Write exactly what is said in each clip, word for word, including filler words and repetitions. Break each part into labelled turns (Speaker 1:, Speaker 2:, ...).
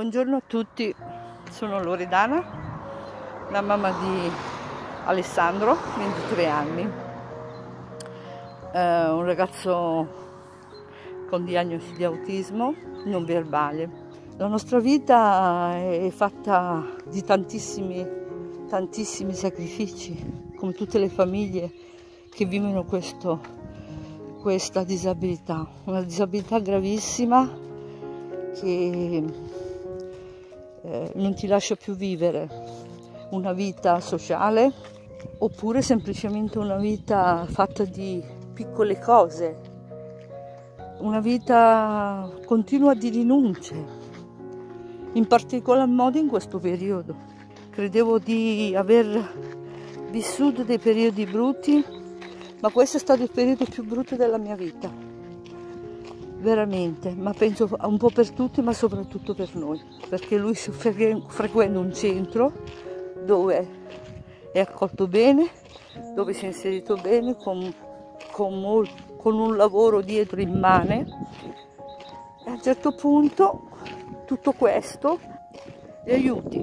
Speaker 1: Buongiorno a tutti, sono Loredana, la mamma di Alessandro, ventitré anni, eh, un ragazzo con diagnosi di autismo non verbale. La nostra vita è fatta di tantissimi, tantissimi sacrifici, come tutte le famiglie che vivono questo, questa disabilità, una disabilità gravissima che eh, non ti lascia più vivere una vita sociale oppure semplicemente una vita fatta di piccole cose, una vita continua di rinunce, in particolar modo in questo periodo. Credevo di aver vissuto dei periodi brutti, ma questo è stato il periodo più brutto della mia vita. Veramente, ma penso un po' per tutti, ma soprattutto per noi, perché lui frequenta un centro dove è accolto bene, dove si è inserito bene, con, con, mol, con un lavoro dietro immane, e a un certo punto tutto questo, gli aiuti,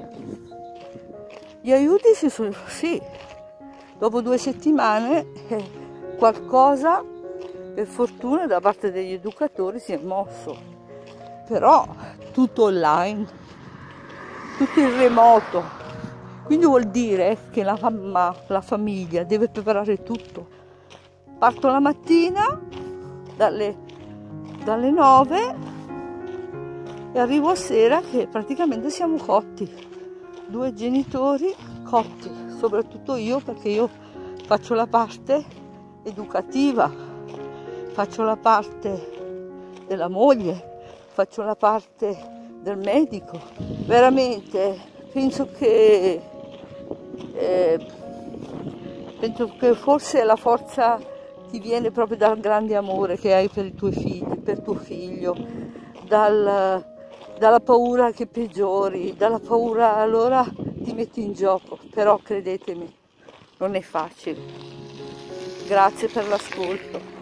Speaker 1: gli aiuti si sono, sì, dopo due settimane eh, qualcosa per fortuna da parte degli educatori si è mosso, però tutto online, tutto in remoto, quindi vuol dire che la mamma, la famiglia deve preparare tutto. Parto la mattina dalle, dalle nove e arrivo a sera che praticamente siamo cotti, due genitori cotti, soprattutto io perché io faccio la parte educativa, faccio la parte della moglie, faccio la parte del medico. Veramente penso che eh, penso che forse la forza ti viene proprio dal grande amore che hai per i tuoi figli, per tuo figlio, dal, dalla paura che peggiori, dalla paura allora ti metti in gioco, però credetemi, non è facile. Grazie per l'ascolto.